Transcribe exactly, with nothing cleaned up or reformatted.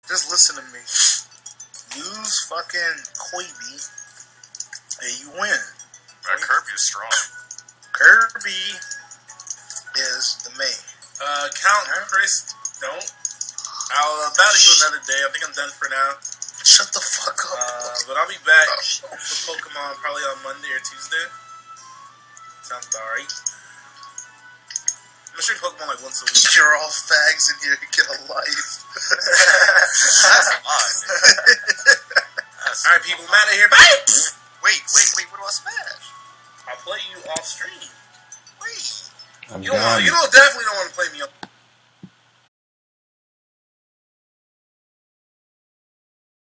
Just listen to me. Use fucking Kobe, and you win. That Kirby is strong. Kirby is the main. Uh, Countchrisdont. I'll uh, battle you another day. I think I'm done for now. Shut the fuck up. Uh, but I'll be back with Pokemon probably on Monday or Tuesday. Sounds about right. I'm streaming Pokemon like once a week. You're all fags in here. Get a life. That's a lot, man. Alright, people, I'm out of here. Bye! Wait, wait, wait. What do I smash? I'll play you off stream. Wait. I'm You don't, done. you don't definitely don't want to play me up.